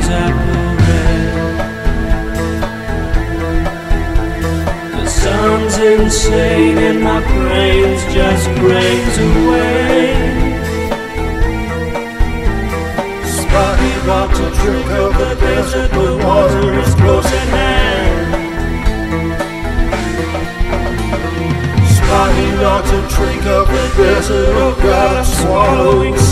is apple red. The sun's insane and my brain's just grains away. Spotty got to drink of the desert, but water is close at hand. Spotty got to drink of the desert, oh God, I'm swallowing